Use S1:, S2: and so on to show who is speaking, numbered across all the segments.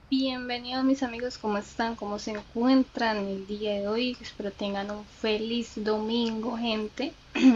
S1: Bienvenidos mis amigos, ¿cómo están? ¿Cómo se encuentran el día de hoy? Espero tengan un feliz domingo, gente.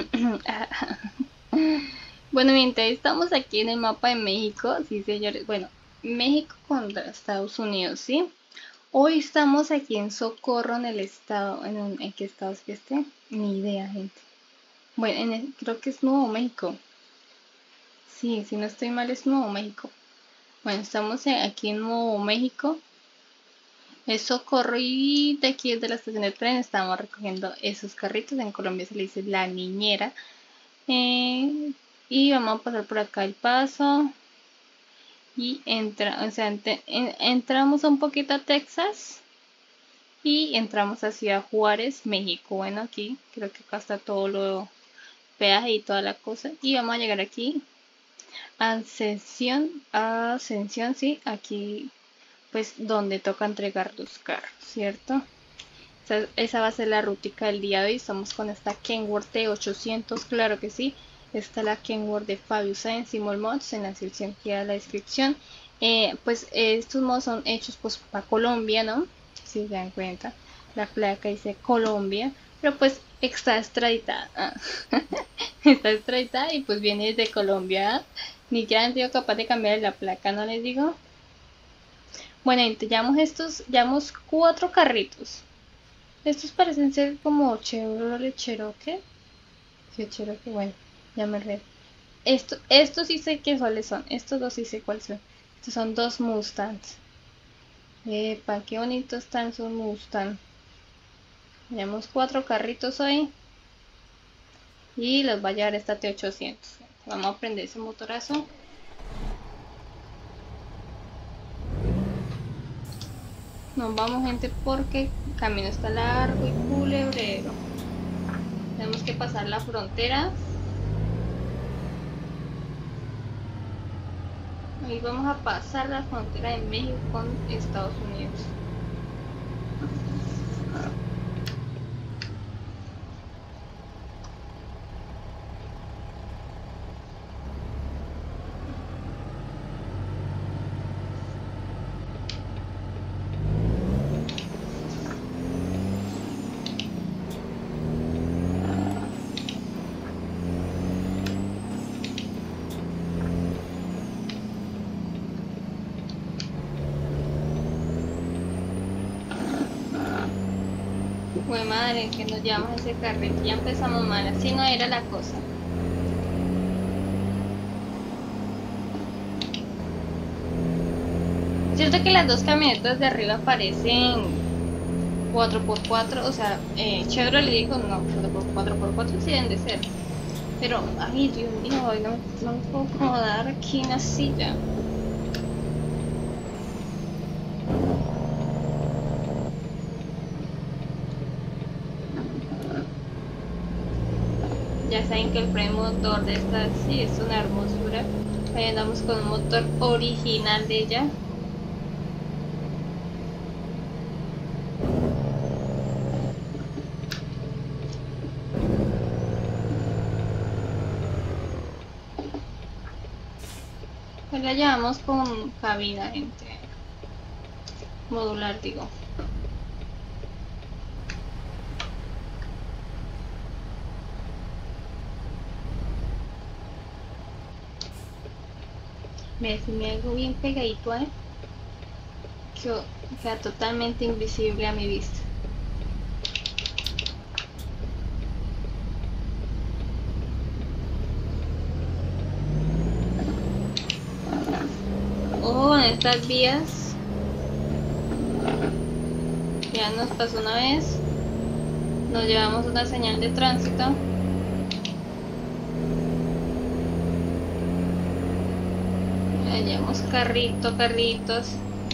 S1: Bueno, mientras estamos aquí en el mapa de México, sí señores, bueno, México contra Estados Unidos, ¿sí? Hoy estamos aquí en Socorro, en el estado, ¿en qué estado es que esté? Ni idea, gente. Bueno, creo que es Nuevo México. Sí, si no estoy mal es Nuevo México. Bueno, estamos aquí en Nuevo México. Es Socorro y de aquí desde la estación de tren estamos recogiendo esos carritos. En Colombia se le dice la niñera. Eh, y vamos a pasar por acá el paso. Y entramos un poquito a Texas. Y entramos a Ciudad Juárez, México. Bueno, aquí creo que acá está todo lo peaje y toda la cosa. Y vamos a llegar aquí a Ascensión, sí, aquí pues donde toca entregar los carros, ¿cierto? Esa va a ser la rútica del día de hoy. Estamos con esta Kenworth T800, claro que sí. Esta es la Kenworth de Fabio Sáenz y Mods. En la descripción queda la descripción. Estos mods son hechos pues para Colombia, ¿no? Si se dan cuenta. La placa dice Colombia, pero pues está extraditada. Está extraditada y pues viene desde Colombia. Ni que han sido capaz de cambiar la placa, ¿no les digo? Bueno, llevamos 4 carritos. Estos parecen ser como Chevrolet Cherokee. Sí, Cherokee, bueno, ya me re. Estos sí sé qué cuáles son. Estos dos sí sé cuáles son. Estos son dos Mustangs. Epa, qué bonitos están esos Mustang. Llevamos 4 carritos hoy. Y los va a llevar esta T800. Vamos a prender ese motorazo. Nos vamos, gente, porque el camino está largo y culebrero. Tenemos que pasar la frontera. Hoy vamos a pasar la frontera de México con Estados Unidos. Pues madre, que nos llevamos ese carrito. Ya empezamos mal, así no era la cosa. Cierto que las dos camionetas de arriba parecen 4x4, o sea, Chevrolet dijo no, 4x4 sí deben de ser. Pero, ay, Dios mío, no me puedo acomodar aquí en la silla. Ya saben que el freno motor de esta sí es una hermosura. Ahí andamos con un motor original de ella. Pues la llevamos con cabina, gente. Modular, digo. Si me hago bien pegadito, queda totalmente invisible a mi vista. Ojo en estas vías. Ya nos pasó una vez. Nos llevamos una señal de tránsito. Ya llevamos carritos.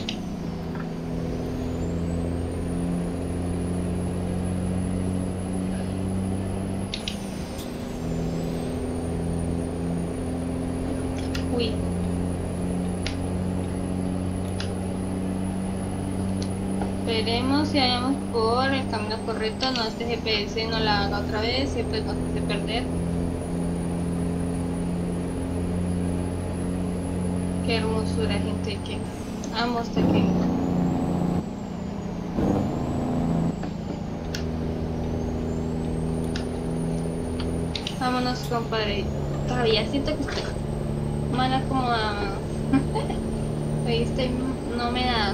S1: Uy. Esperemos si vayamos por el camino correcto, no este GPS no la haga otra vez, siempre nos hace perder. Qué hermosura, gente, Vamos aquí. Vámonos, compadre. Todavía siento que estoy mal acomodada. Oíste, no me da.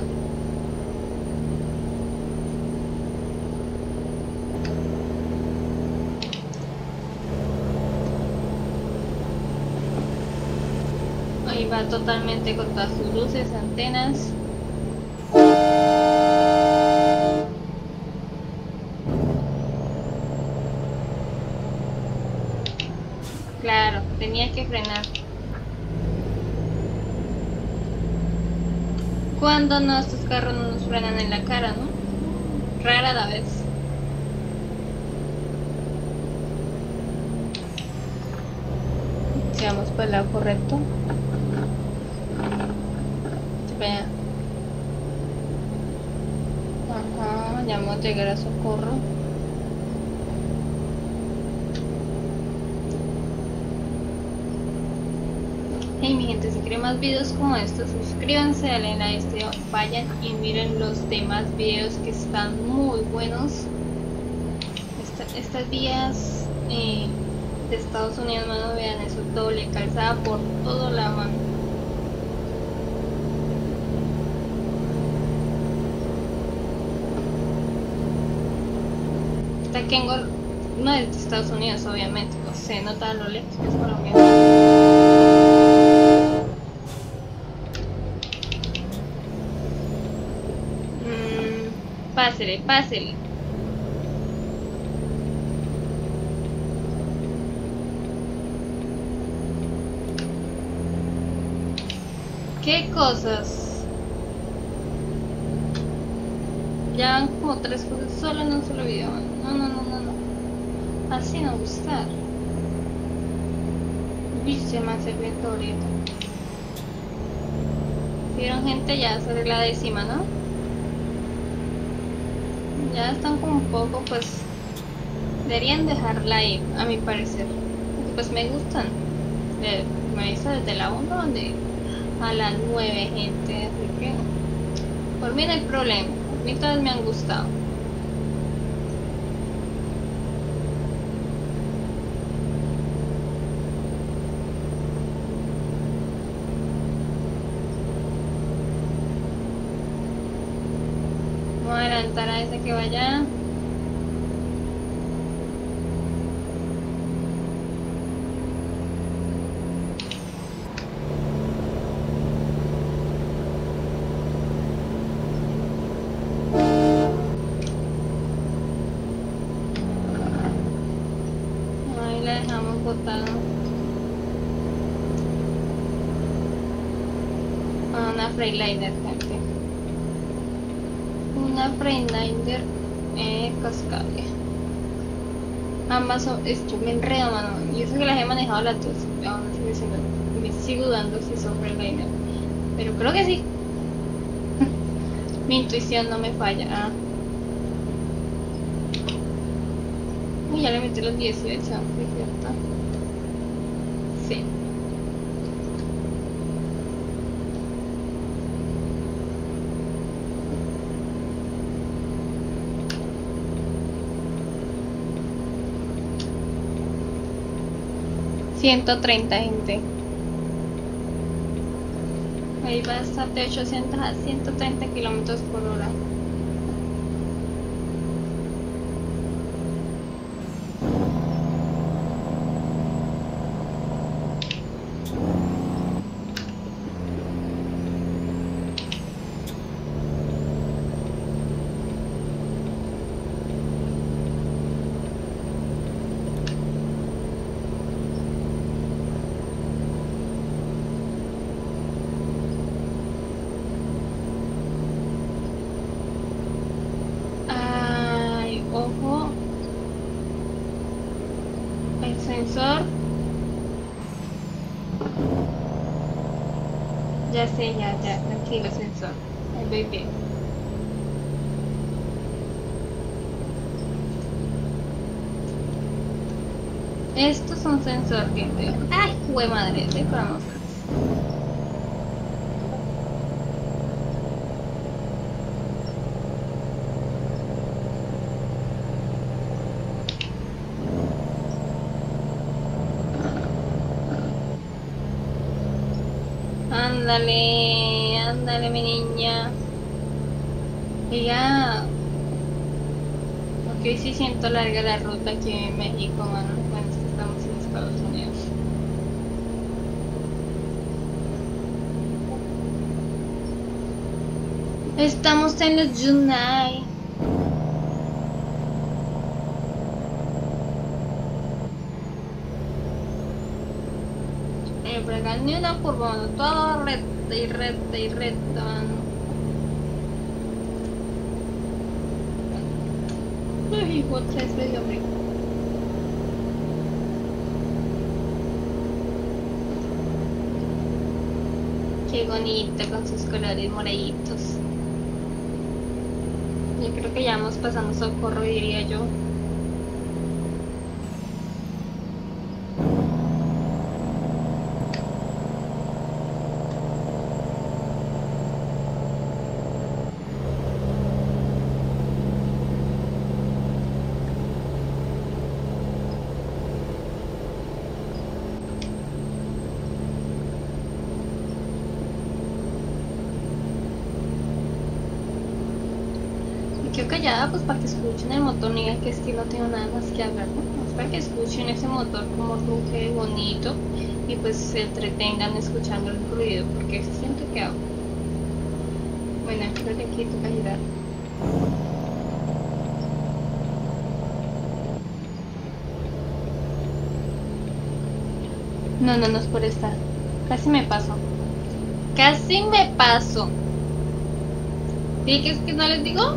S1: Ahí va totalmente con todas sus luces, antenas. Claro, tenía que frenar. Cuando no, estos carros no nos frenan en la cara, ¿no? Rara la vez. Sigamos por el lado correcto. Vea. Ajá, ya vamos a llegar a Socorro. Hey mi gente, si quieren más videos como estos, suscríbanse, dale like, vayan y miren los demás videos que están muy buenos. Estas vías de Estados Unidos, mano, vean eso, doble calzada por todo la mano. Esta Kenworth no es de Estados Unidos, obviamente, no se nota a lo lejos que es colombiana. Pásele, pásele. ¿Qué cosas? Ya van como 3 cosas solo en un solo video. No. Así no gustar. Viste más secreto ahorita. ¿Vieron, gente? Ya sobre la 10ª, ¿no? Ya están como un poco, pues deberían dejarla ahí, a mi parecer, porque pues me gustan. Me hizo desde la 1 donde a las 9, gente, así que por mí no hay problema, a mí todas me han gustado. Vamos a adelantar a ese que vaya. Ahí la dejamos botada. Una Freightliner, gente. Una Freightliner Cascadia. Ambas son, yo me enredo, mano. Y eso que las he manejado las dos. Aún me sigo dudando si son Freightliner. Pero creo que sí. Mi intuición no me falla. Ah. Uy, ya le metí los 18, ¿sí, cierto? Sí. $130, gente. Ahí va a estar de 800 a 130 kilómetros por hora. Ojo, el sensor, ya sé, ya, tranquilo, sensor, ahí voy bien. Estos son sensor, gente. Ay, jue madre, de vamos. Ándale, ándale mi niña. Ella... Ok, sí siento larga la ruta aquí en México, mano. Bueno, es que estamos en Estados Unidos. Estamos en los Yunai. Por acá ni una curva, mano. Todo recta y recta y recta, mano. Uy, otra vez medio hombre. Qué bonita con sus colores moraditos. Yo creo que ya vamos pasando Socorro, diría yo. Quedo callada pues para que escuchen el motor, ni que es que no tengo nada más que hablar, ¿no? Es para que escuchen ese motor como ruge bonito y pues se entretengan escuchando el ruido, porque siento que hago. Bueno, creo que aquí toca girar. No, no, no es por esta. Casi me paso. Casi me paso. ¿Sí que es que no les digo?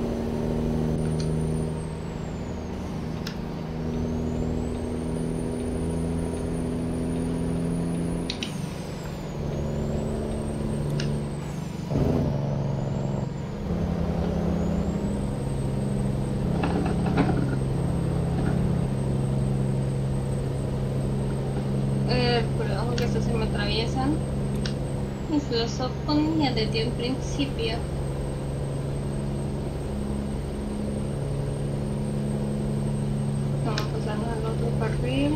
S1: Perdón, que estos se me atraviesan. Y se los oponía desde un principio. Vamos a pasarnos al otro carril.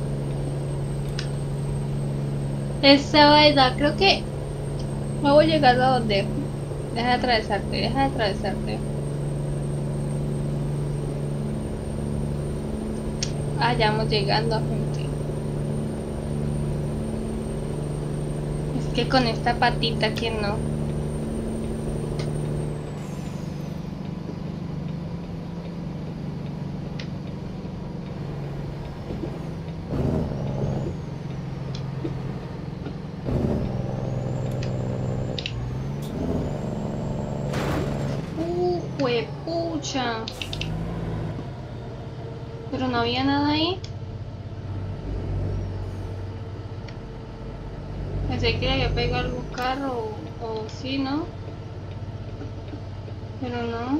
S1: Esa vaina, creo que no voy llegando a donde. Deja de atravesarte, deja de atravesarte. Ah, ya vamos llegando, gente. Es que con esta patita que no. Juepucha. Pero no había nada ahí. Pensé que le había pegado algún carro o sí, ¿no? Pero no.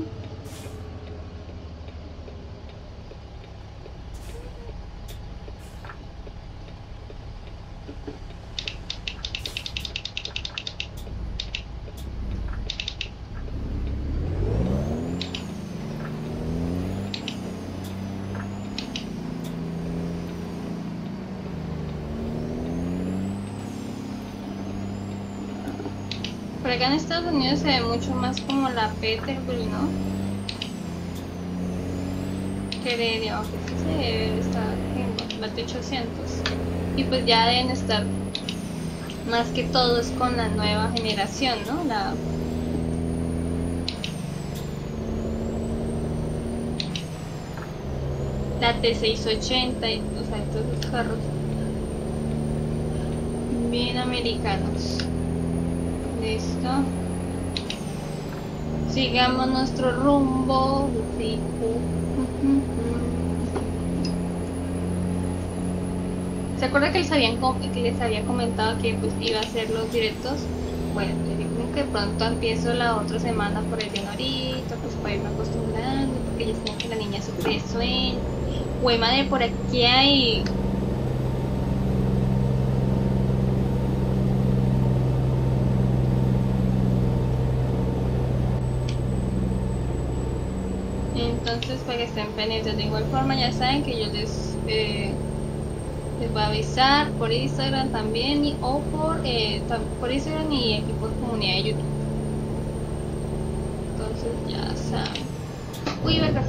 S1: Por acá en Estados Unidos se ve mucho más como la Peterbilt, ¿no? Creería que sí se debe estar en la T800. Y pues ya deben estar más que todo es con la nueva generación, ¿no? La T680 y, o sea, todos los carros bien americanos. Listo. Sigamos nuestro rumbo. ¿Se acuerda que les había comentado que pues iba a hacer los directos? Bueno, yo digo que pronto empiezo la otra semana por el de ahorita, pues para irme acostumbrando, porque ya sé que la niña sufre de sueño. Güey, madre, por aquí hay... Entonces, para que estén pendientes, de igual forma ya saben que yo les Les voy a avisar por Instagram también o por Instagram y aquí por comunidad de YouTube. Entonces ya saben. Uy, verga.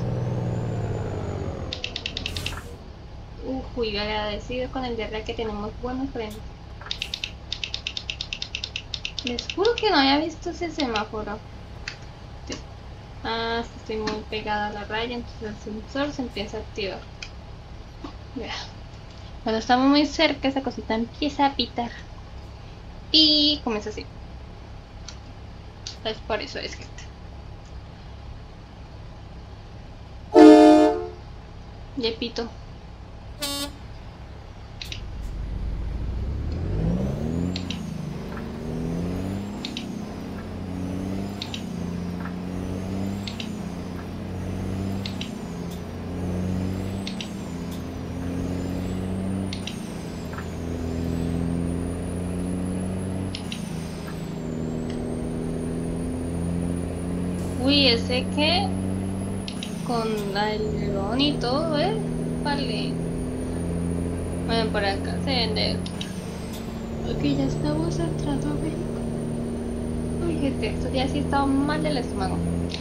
S1: Uy, agradecido con el día que tenemos buenos frenos. Les juro que no había visto ese semáforo. Ah, estoy muy pegada a la raya, entonces el sensor se empieza a activar. Ya. Cuando estamos muy cerca, esa cosita empieza a pitar. Y comienza así. Es por eso es que... Ya pito. Uy, ese que con el león y todo, vale. Bueno, por acá se vende. Ok, ya estamos entrando a México. Uy, gente, estos días sí estaba mal del estómago.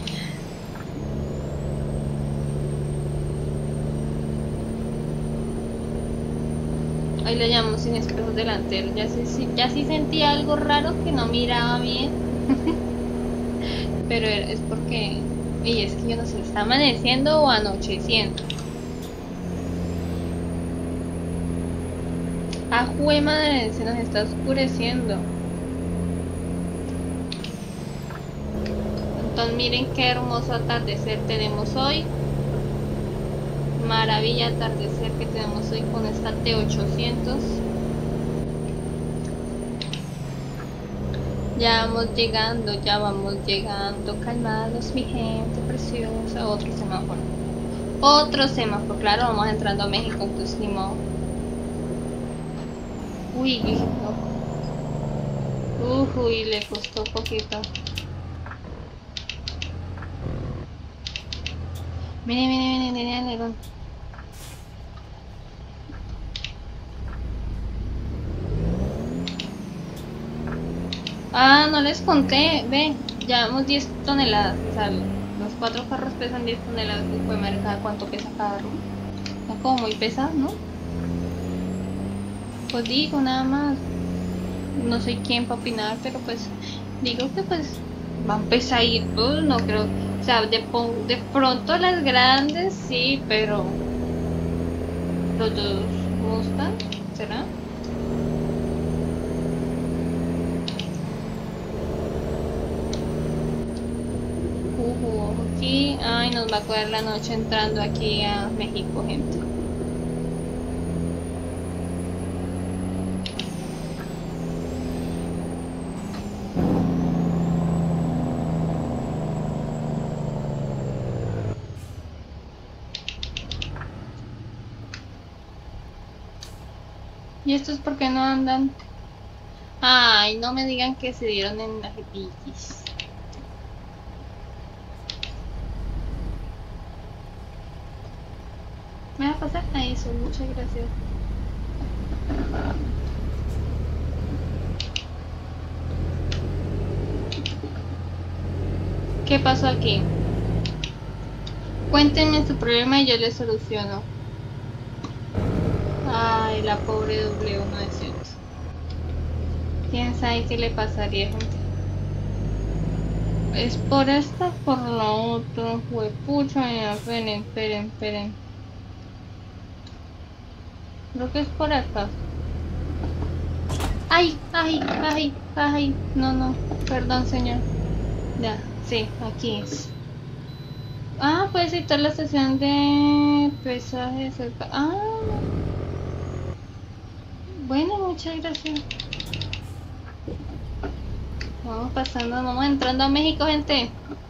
S1: Ahí lo llamamos sin espejos delanteros. Ya sí sentía algo raro que no miraba bien. Pero es porque... Y es que yo no sé, está amaneciendo o anocheciendo. ¡Ah, jue madre! Se nos está oscureciendo. Entonces miren qué hermoso atardecer tenemos hoy. Maravilla atardecer que tenemos hoy con esta T800. Ya vamos llegando, calmados mi gente preciosa. Otro semáforo, claro, vamos entrando a México, entonces ni modo. Uy, no. Uy, le costó poquito. Mire, alerón. Ah, no les conté, ve, llevamos 10 toneladas, o sea, los 4 carros pesan 10 toneladas, después de cada cuánto pesa cada uno. Está como muy pesado, ¿no? Pues digo, nada más, no soy quien para opinar, pero pues, digo que pues, van pesaditos, no creo, o sea, de pronto las grandes sí, pero los dos Mustang, ¿será? Aquí, ay, nos va a coger la noche entrando aquí a México, gente. ¿Y estos por qué no andan? Ay, no me digan que se dieron en las bicis. ¿Me va a pasar? A eso, muchas gracias. ¿Qué pasó aquí? Cuéntenme su problema y yo le soluciono. Ay, la pobre W900. ¿Quién sabe qué le pasaría, gente? Es por esta, por la otra. Huepucha, esperen. Creo que es por acá. ¡Ay! No, perdón, señor. Ya, sí, aquí es. Ah, puedes citar la estación de pesaje cerca. Ah, bueno, muchas gracias. Vamos entrando a México, gente.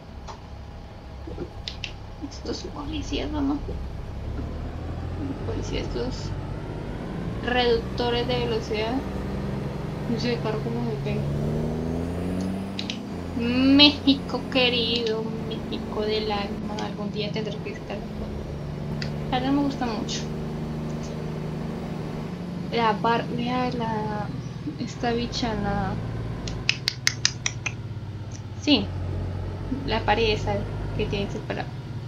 S1: Estos policías, vamos. Policías, estos reductores de velocidad. No sé, carro como me pega. México querido, México del alma. Algún día tendré que estar. Ahora me gusta mucho. Vea esta bicha, sí, la pared esa que tiene separado.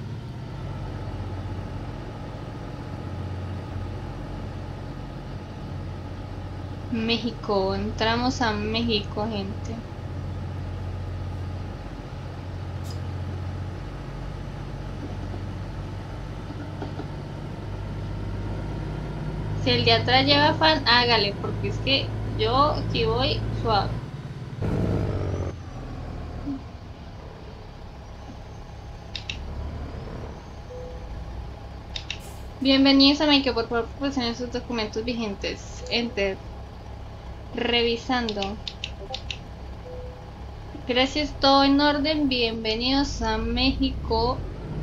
S1: México, entramos a México, gente. Si el de atrás lleva fan, hágale, porque es que yo aquí voy suave. Bienvenidos a México, por favor proporcionen sus documentos vigentes. Enter. Revisando. Gracias, todo en orden. Bienvenidos a México.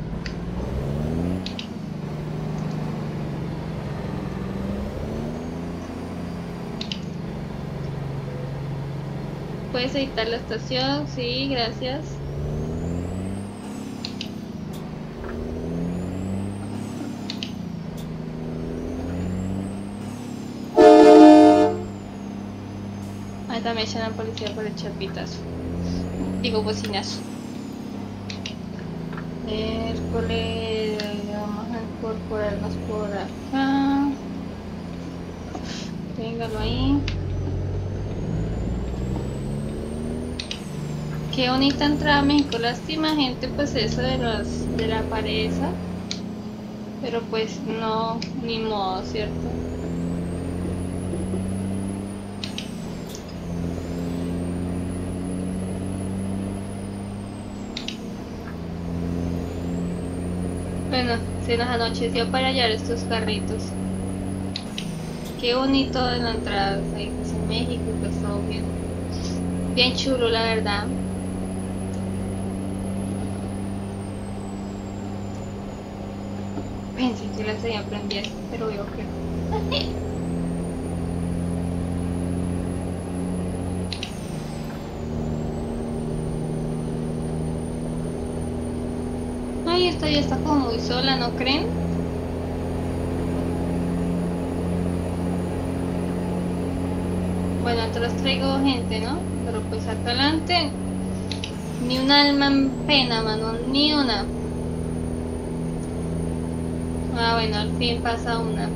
S1: ¿Puedes editar la estación? Sí, gracias. Ahí también echan a la policía por echar pitazo. Digo, bocinazo. Miércoles, vamos a incorporarnos por acá. Téngalo ahí. Qué bonita entrada a México. Lástima, gente, pues eso de la pared esa. Pero pues no, ni modo, ¿cierto? Bueno, se nos anocheció para hallar estos carritos. Qué bonito en la entrada, ahí pues en México, pues todo bien chulo, la verdad. Pensé que las tenía prendidas, pero veo que no. Ay, esta ya está como muy sola, ¿no creen? Bueno, atrás traigo gente, ¿no? Pero pues acá adelante ni un alma en pena, mano, ni una. Ah, bueno, al fin pasa una.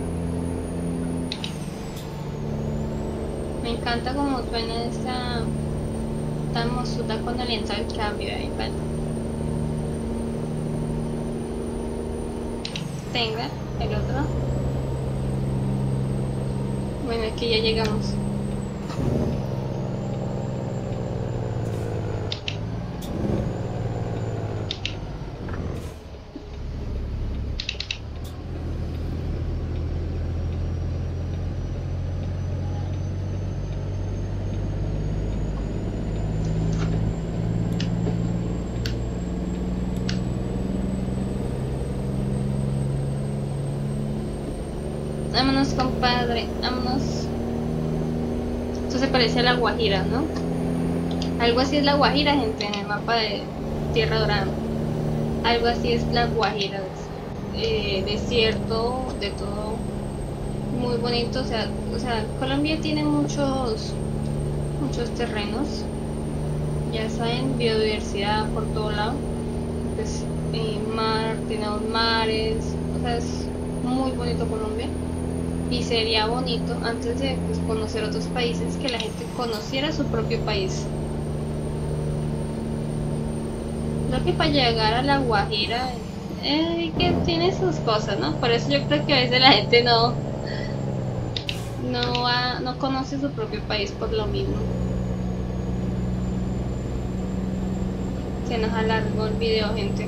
S1: Me encanta como suena esta mozuda cuando le entra el cambio ahí, vale. Tenga el otro. Bueno, aquí ya llegamos. Vámonos, compadre, vámonos. Esto se parece a La Guajira, ¿no? Algo así es La Guajira, gente, en el mapa de Tierra Dorada. Algo así es La Guajira. Desierto, de todo muy bonito. O sea, Colombia tiene muchos terrenos. Ya saben, biodiversidad por todo lado. Pues, mar, tenemos mares. O sea, es muy bonito Colombia. Y sería bonito, antes de pues, conocer otros países, que la gente conociera su propio país. Creo que para llegar a La Guajira, que tiene sus cosas, ¿no? Por eso yo creo que a veces la gente no conoce su propio país por lo mismo. Se nos alargó el video, gente.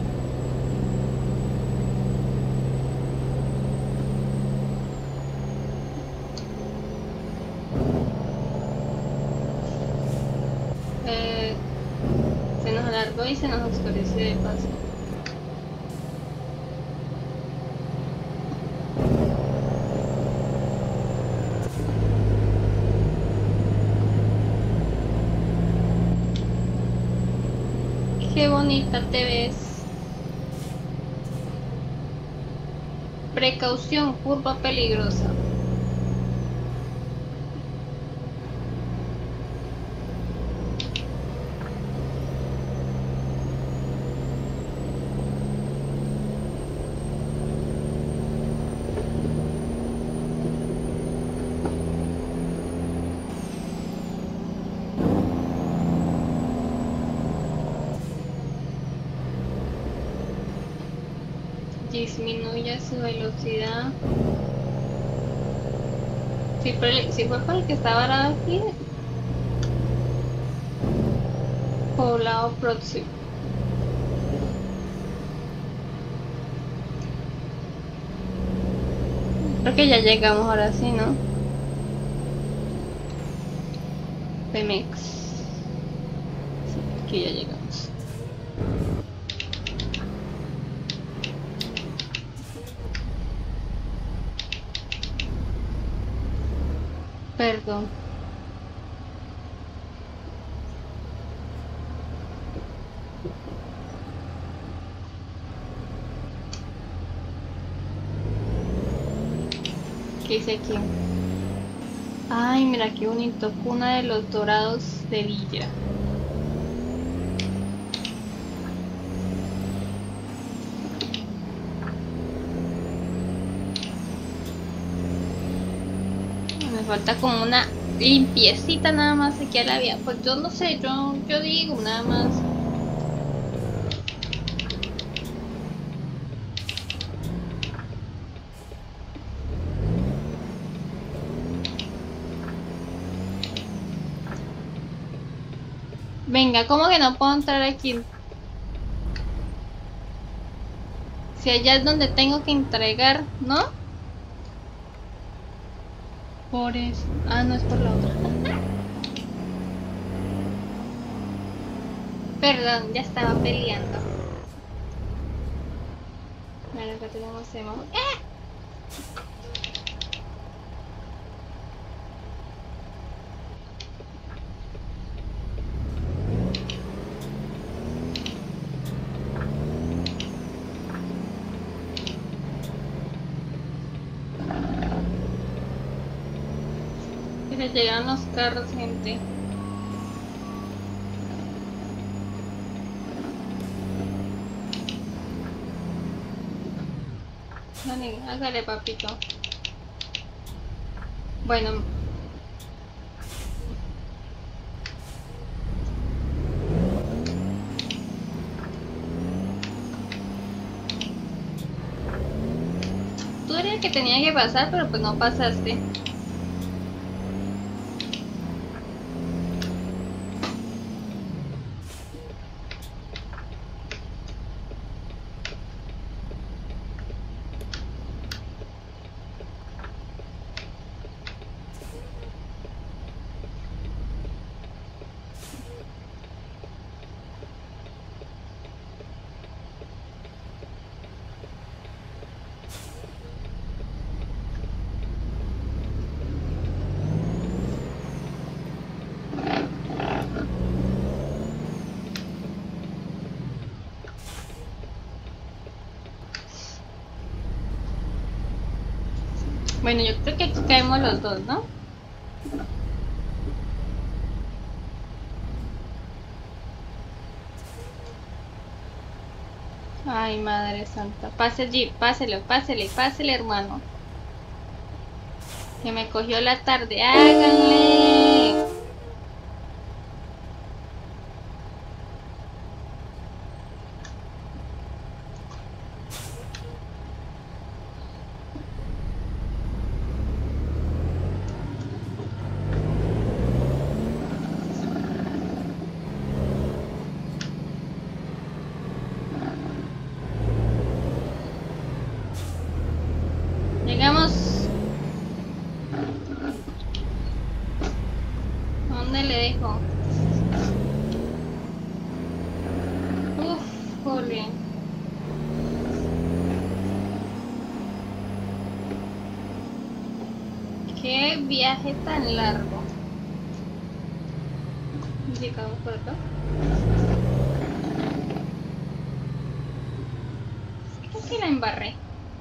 S1: Se nos alargó y se nos oscureció de paso. Qué bonita te ves. Precaución, curva peligrosa. disminuya su velocidad. Si fue por el que estaba ahora aquí, poblado próximo. Creo que ya llegamos ahora sí, ¿no? Pemex. Sí, aquí ya llegamos. Perdón. ¿Qué dice aquí? Ay, mira qué bonito. Cuna de los Dorados de Villa. Me falta como una limpiecita nada más aquí a la vía. Pues yo no sé, yo digo nada más. Venga, ¿cómo que no puedo entrar aquí? Si allá es donde tengo que entregar, ¿no? Por eso. Ah, no, es por la otra. Perdón, ya estaba peleando. Bueno, acá tenemos semáforo. ¡Eh! Que se llegan los carros, gente. Vale, hágale, papito. Bueno. Tú eres el que tenía que pasar, pero pues no pasaste. Bueno, yo creo que aquí caemos los dos, ¿no? Ay, madre santa. Pase el jeep, páselo, pásele, pásele, hermano. Que me cogió la tarde. ¡Háganle! Llegamos. ¿Dónde le dejo? Uf, jole. Qué viaje tan largo. Llegamos por acá. Casi la embarré.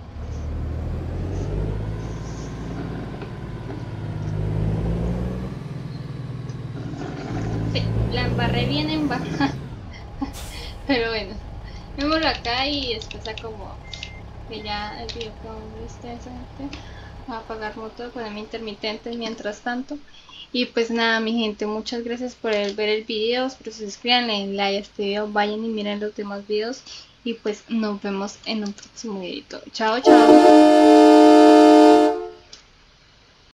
S1: Sí, la embarré bien embarrada. Pero bueno, vémoslo acá y después acomodo. Que ya el video que viste esa gente. Voy a apagar moto, ponerme intermitentes mientras tanto. Y pues nada, mi gente, muchas gracias por ver el video. Espero que se suscriban, le den like a este video, vayan y miren los demás videos. y pues nos vemos en un próximo video. Chao, chao.